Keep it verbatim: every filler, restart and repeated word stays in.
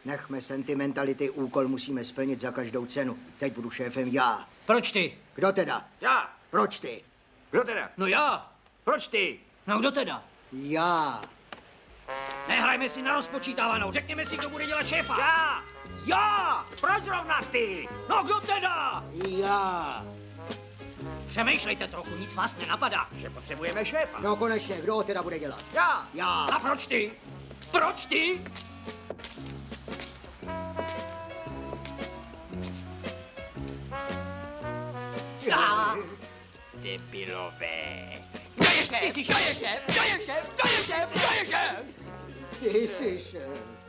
Nechme sentimentality, úkol musíme splnit za každou cenu. Teď budu šéfem já. Proč ty? Kdo teda? Já. Proč ty? Kdo teda? No já. Proč ty? No kdo teda? Já. Nehrajme si na rozpočítávanou, řekněme si, kdo bude dělat šéfa. Já. Já! Proč zrovna ty? No kdo teda? Já. Přemýšlejte trochu, nic vás nenapadá. Že potřebujeme šéfa. No konečně, kdo ho teda bude dělat? Já. Já. A proč ty? Proč ty? Já. Debilové. Kdo je šéf? Ty jsi šéf? Kdo je šéf? Kdo je šéf? Kdo je šéf? Kdo je šéf? Ty jsi šéf.